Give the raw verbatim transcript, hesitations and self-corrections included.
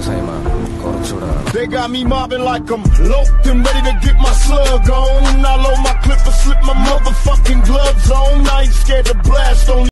They got me mobbing like I'm loped and ready to get my slug on. I load my clip and slip my motherfucking gloves on. I ain't scared to blast on